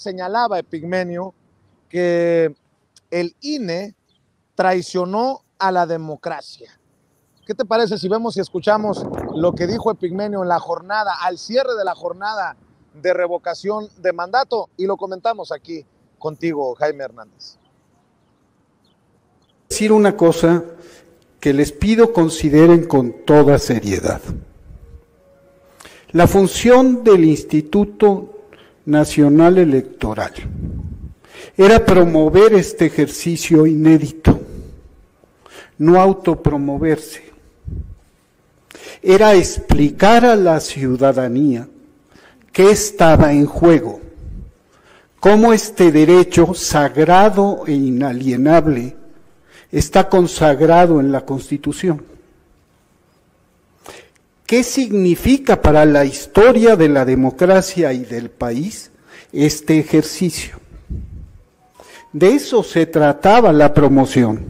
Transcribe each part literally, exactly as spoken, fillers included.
señalaba Epigmenio que el I N E traicionó a la democracia. ¿Qué te parece si vemos y escuchamos lo que dijo Epigmenio en la jornada, al cierre de la jornada de revocación de mandato? Y lo comentamos aquí contigo, Jaime Hernández. Decir una cosa que les pido consideren con toda seriedad. La función del Instituto Nacional Electoral era promover este ejercicio inédito, no autopromoverse. Era explicar a la ciudadanía qué estaba en juego, cómo este derecho sagrado e inalienable está consagrado en la Constitución. ¿Qué significa para la historia de la democracia y del país este ejercicio? De eso se trataba la promoción,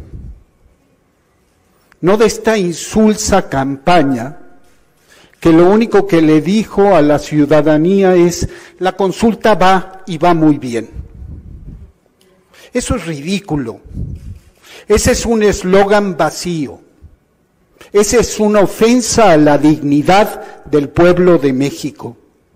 no de esta insulsa campaña que lo único que le dijo a la ciudadanía es: la consulta va y va muy bien. Eso es ridículo. Ese es un eslogan vacío. Esa es una ofensa a la dignidad del pueblo de México.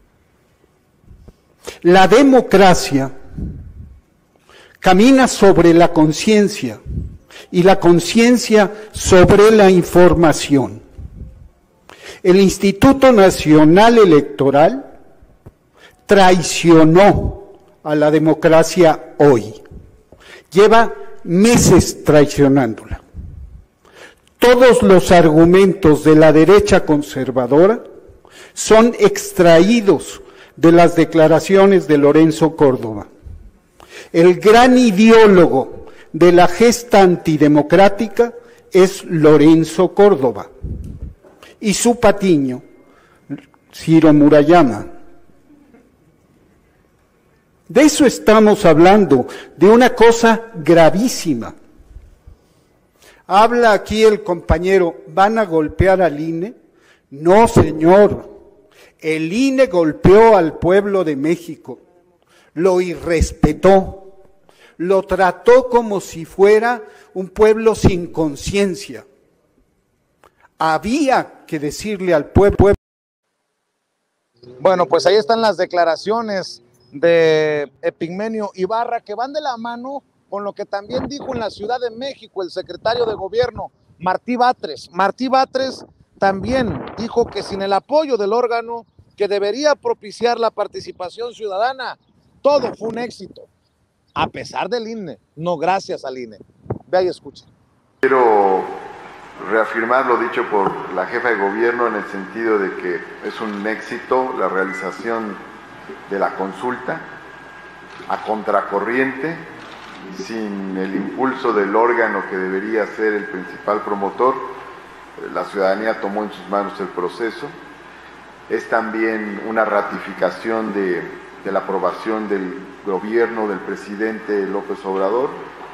La democracia camina sobre la conciencia y la conciencia sobre la información. El Instituto Nacional Electoral traicionó a la democracia hoy. Lleva meses traicionándola. Todos los argumentos de la derecha conservadora son extraídos de las declaraciones de Lorenzo Córdoba. El gran ideólogo de la gesta antidemocrática es Lorenzo Córdoba y su patiño, Ciro Murayama. De eso estamos hablando, de una cosa gravísima. Habla aquí el compañero, ¿van a golpear al I N E? No, señor. El I N E golpeó al pueblo de México, lo irrespetó, lo trató como si fuera un pueblo sin conciencia. Había que decirle al pueblo. Bueno, pues ahí están las declaraciones de Epigmenio Ibarra, que van de la mano con lo que también dijo en la Ciudad de México el secretario de Gobierno, Martí Batres. Martí Batres también dijo que sin el apoyo del órgano que debería propiciar la participación ciudadana, todo fue un éxito, a pesar del I N E, no gracias al I N E. Vea y escuche. Quiero reafirmar lo dicho por la jefa de gobierno en el sentido de que es un éxito la realización de la consulta a contracorriente, sin el impulso del órgano que debería ser el principal promotor. La ciudadanía tomó en sus manos el proceso. Es también una ratificación de, de la aprobación del gobierno del presidente López Obrador.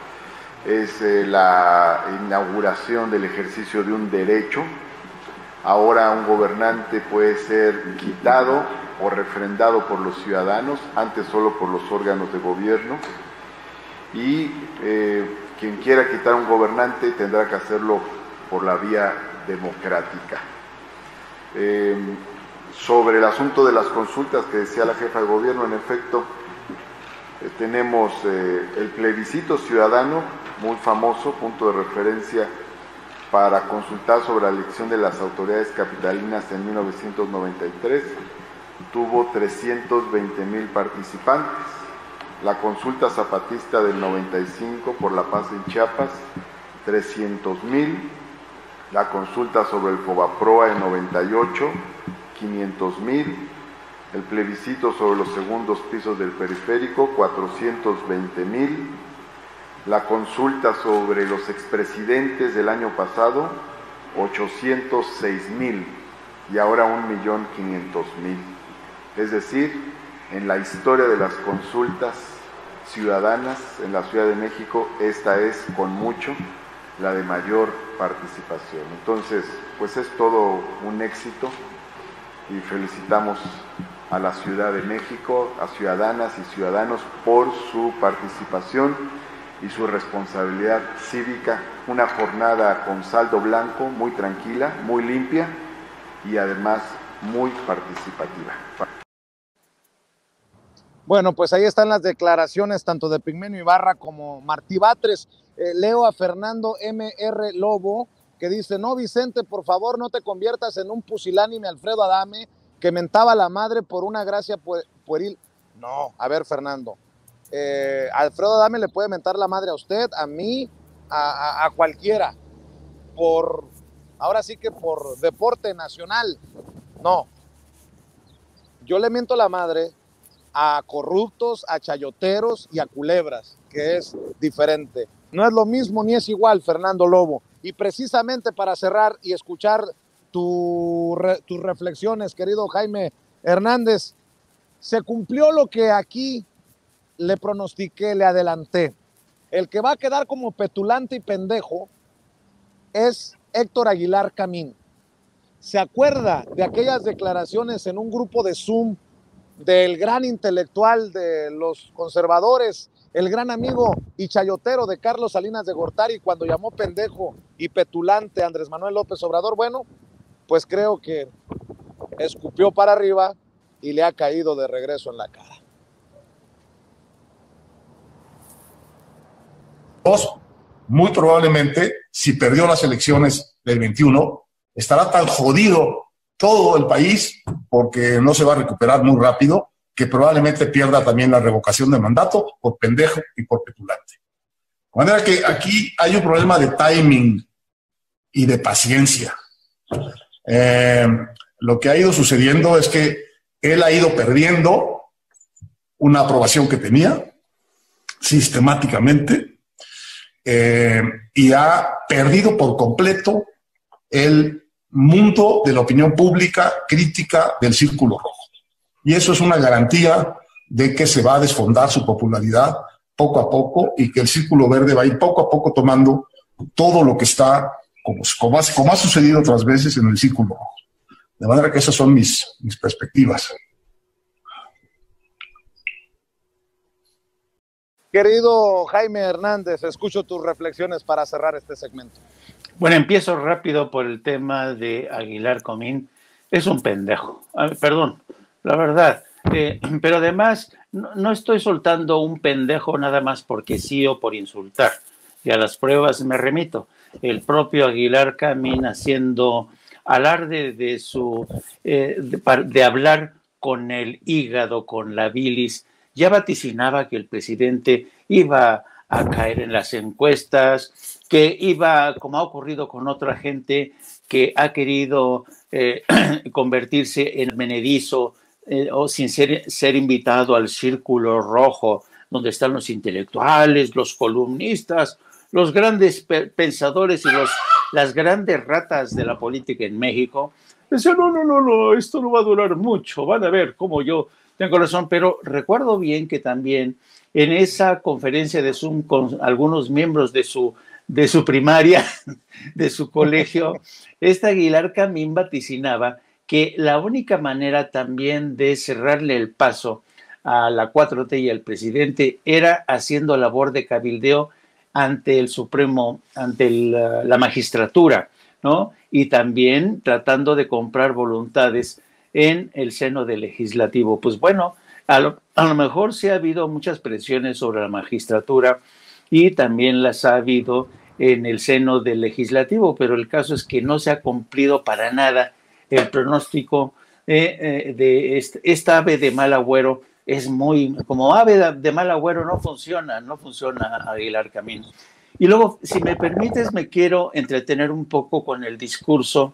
Es eh, la inauguración del ejercicio de un derecho. Ahora un gobernante puede ser quitado o refrendado por los ciudadanos, antes solo por los órganos de gobierno, y eh, quien quiera quitar a un gobernante tendrá que hacerlo por la vía democrática. Eh, sobre el asunto de las consultas que decía la jefa de gobierno, en efecto, eh, tenemos eh, el plebiscito ciudadano, muy famoso, punto de referencia para consultar sobre la elección de las autoridades capitalinas en mil novecientos noventa y tres, tuvo trescientos veinte mil participantes. La consulta zapatista del noventa y cinco por la paz en Chiapas, trescientos mil. La consulta sobre el Fobaproa en noventa y ocho, quinientos mil. El plebiscito sobre los segundos pisos del periférico, cuatrocientos veinte mil. La consulta sobre los expresidentes del año pasado, ochocientos seis mil. Y ahora un millón quinientos mil. Es decir, en la historia de las consultas ciudadanas en la Ciudad de México, esta es con mucho la de mayor participación. Entonces, pues es todo un éxito y felicitamos a la Ciudad de México, a ciudadanas y ciudadanos por su participación y su responsabilidad cívica. Una jornada con saldo blanco, muy tranquila, muy limpia y además muy participativa. Bueno, pues ahí están las declaraciones tanto de Epigmenio Ibarra como Martí Batres. Eh, leo a Fernando M R Lobo, que dice: no, Vicente, por favor, no te conviertas en un pusilánime Alfredo Adame, que mentaba a la madre por una gracia pueril. No, a ver, Fernando, eh, Alfredo Adame le puede mentar la madre a usted, a mí, a, a, a cualquiera, por, ahora sí que por deporte nacional. No, yo le miento la madre a corruptos, a chayoteros y a culebras, que es diferente. No es lo mismo ni es igual, Fernando Lobo. Y precisamente para cerrar y escuchar tu, re, tus reflexiones, querido Jaime Hernández, se cumplió lo que aquí le pronostiqué, le adelanté. El que va a quedar como petulante y pendejo es Héctor Aguilar Camín. ¿Se acuerda de aquellas declaraciones en un grupo de Zoom del gran intelectual de los conservadores, el gran amigo y chayotero de Carlos Salinas de Gortari, cuando llamó pendejo y petulante a Andrés Manuel López Obrador? Bueno, pues creo que escupió para arriba y le ha caído de regreso en la cara. Dos, muy probablemente, si perdió las elecciones del veintiuno, estará tan jodido todo el país, porque no se va a recuperar muy rápido, que probablemente pierda también la revocación de mandato por pendejo y por petulante. De manera que aquí hay un problema de timing y de paciencia. Eh, lo que ha ido sucediendo es que él ha ido perdiendo una aprobación que tenía sistemáticamente eh, y ha perdido por completo el mundo de la opinión pública crítica del Círculo Rojo. Y eso es una garantía de que se va a desfondar su popularidad poco a poco y que el Círculo Verde va a ir poco a poco tomando todo lo que está, como, como, ha, como ha sucedido otras veces en el Círculo Rojo. De manera que esas son mis, mis perspectivas. Querido Jaime Hernández, escucho tus reflexiones para cerrar este segmento. Bueno, empiezo rápido por el tema de Aguilar Comín. Es un pendejo, ah, perdón, la verdad. Eh, pero además, no, no estoy soltando un pendejo nada más porque sí o por insultar. Y a las pruebas me remito. El propio Aguilar Camín haciendo alarde de su eh, de, de hablar con el hígado, con la bilis, ya vaticinaba que el presidente iba a caer en las encuestas, que iba, como ha ocurrido con otra gente que ha querido eh, convertirse en menedizo eh, o sin ser, ser invitado al Círculo Rojo, donde están los intelectuales, los columnistas, los grandes pe pensadores y los, las grandes ratas de la política en México. Dice, no, no, no, no, esto no va a durar mucho, van a ver cómo yo tengo razón. Pero recuerdo bien que también en esa conferencia de Zoom con algunos miembros de su, de su primaria, de su colegio, este Aguilar Camín vaticinaba que la única manera también de cerrarle el paso a la cuatro T y al presidente era haciendo labor de cabildeo ante el Supremo, ante el, la magistratura, ¿no? Y también tratando de comprar voluntades en el seno del legislativo. Pues bueno, a lo, a lo mejor sí ha habido muchas presiones sobre la magistratura y también las ha habido en el seno del legislativo, pero el caso es que no se ha cumplido para nada el pronóstico eh, eh, de este, esta ave de mal agüero. Es muy, como ave de mal agüero no funciona, no funciona Aguilar Camín. Y luego, si me permites, me quiero entretener un poco con el discurso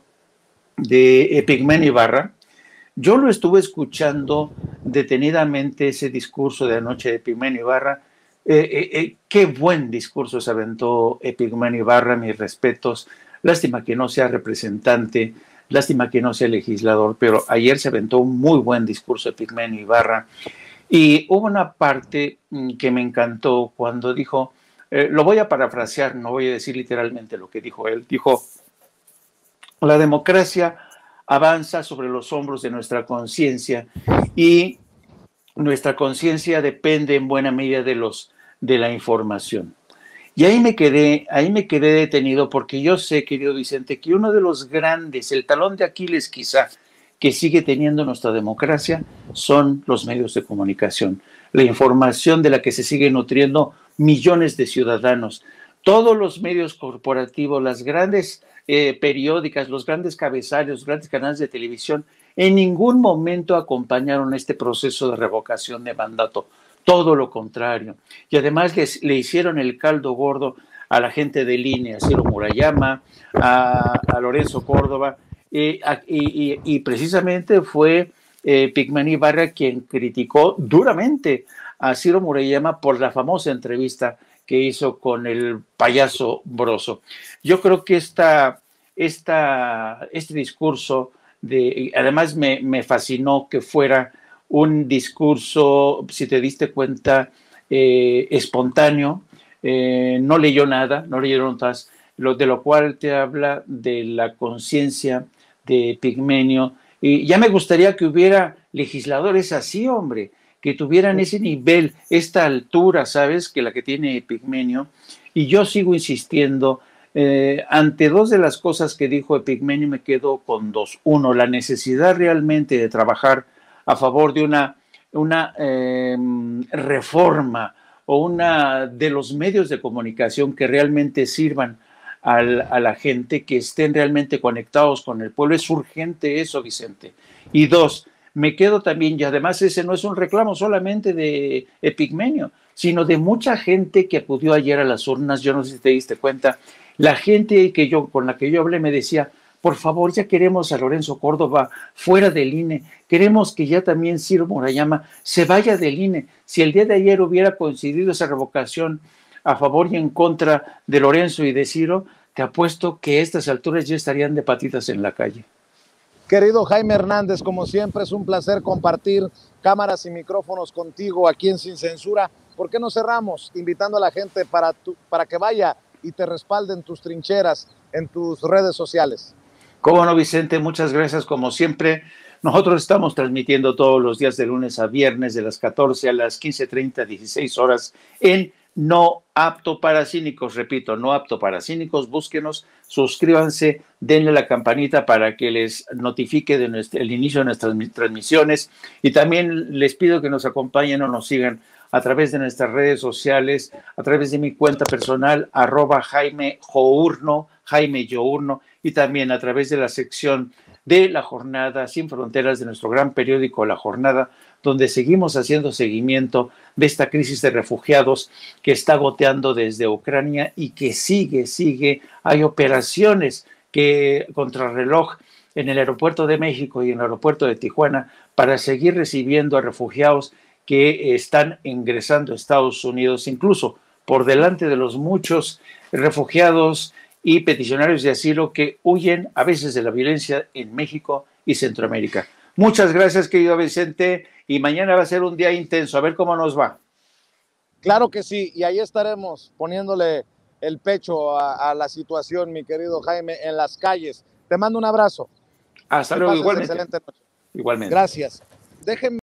de Epigmenio Ibarra. Yo lo estuve escuchando detenidamente, ese discurso de anoche de Epigmenio Ibarra. Eh, eh, eh, qué buen discurso se aventó Epigmenio Ibarra, mis respetos. Lástima que no sea representante, lástima que no sea legislador, pero ayer se aventó un muy buen discurso Epigmenio Ibarra. Y hubo una parte que me encantó cuando dijo, eh, lo voy a parafrasear, no voy a decir literalmente lo que dijo él, dijo, la democracia avanza sobre los hombros de nuestra conciencia y nuestra conciencia depende en buena medida de los de la información. Y ahí me quedé, ahí me quedé detenido porque yo sé, querido Vicente, que uno de los grandes, el talón de Aquiles quizá, que sigue teniendo nuestra democracia son los medios de comunicación, la información de la que se siguen nutriendo millones de ciudadanos. Todos los medios corporativos, las grandes eh, periódicas, los grandes cabezarios, los grandes canales de televisión, en ningún momento acompañaron este proceso de revocación de mandato. Todo lo contrario. Y además les, le hicieron el caldo gordo a la gente del I N E, a Ciro Murayama, a, a Lorenzo Córdoba, eh, a, y, y, y precisamente fue eh, Pigmenio Ibarra quien criticó duramente a Ciro Murayama por la famosa entrevista que hizo con el payaso Broso. Yo creo que esta, esta, este discurso, de, además me, me fascinó que fuera un discurso, si te diste cuenta, eh, espontáneo, eh, no leyó nada, no leyeron notas, lo, de lo cual te habla de la conciencia de Pigmenio. Y ya me gustaría que hubiera legisladores así, hombre, que tuvieran ese nivel, esta altura, ¿sabes?, que la que tiene Pigmenio. Y yo sigo insistiendo, eh, ante dos de las cosas que dijo Pigmenio me quedo con dos. Uno, la necesidad realmente de trabajar a favor de una, una eh, reforma o una de los medios de comunicación que realmente sirvan al, a la gente, que estén realmente conectados con el pueblo. Es urgente eso, Vicente. Y dos, me quedo también, y además ese no es un reclamo solamente de Pigmenio, sino de mucha gente que acudió ayer a las urnas. Yo no sé si te diste cuenta, la gente que yo, con la que yo hablé me decía, por favor, ya queremos a Lorenzo Córdoba fuera del I N E, queremos que ya también Ciro Murayama se vaya del I N E. Si el día de ayer hubiera coincidido esa revocación a favor y en contra de Lorenzo y de Ciro, te apuesto que a estas alturas ya estarían de patitas en la calle. Querido Jaime Hernández, como siempre es un placer compartir cámaras y micrófonos contigo aquí en Sin Censura. ¿Por qué no cerramos invitando a la gente para, tu, para que vaya y te respalden tus trincheras en tus redes sociales? Cómo no, Vicente, muchas gracias como siempre. Nosotros estamos transmitiendo todos los días de lunes a viernes de las catorce a las quince treinta, dieciséis horas en No Apto para Cínicos. Repito, No Apto para Cínicos. Búsquenos, suscríbanse, denle la campanita para que les notifique de nuestro, el inicio de nuestras transmisiones. Y también les pido que nos acompañen o nos sigan a través de nuestras redes sociales, a través de mi cuenta personal, arroba Jaime Journo, Jaime Journo, y también a través de la sección de La Jornada Sin Fronteras de nuestro gran periódico La Jornada, donde seguimos haciendo seguimiento de esta crisis de refugiados que está goteando desde Ucrania y que sigue, sigue. Hay operaciones que contrarreloj en el aeropuerto de México y en el aeropuerto de Tijuana para seguir recibiendo a refugiados que están ingresando a Estados Unidos, incluso por delante de los muchos refugiados y peticionarios de asilo que huyen a veces de la violencia en México y Centroamérica. Muchas gracias, querido Vicente, y mañana va a ser un día intenso, a ver cómo nos va. Claro que sí, y ahí estaremos poniéndole el pecho a, a la situación, mi querido Jaime, en las calles. Te mando un abrazo. Hasta luego, igualmente. Excelente noche. Igualmente. Gracias. Déjenme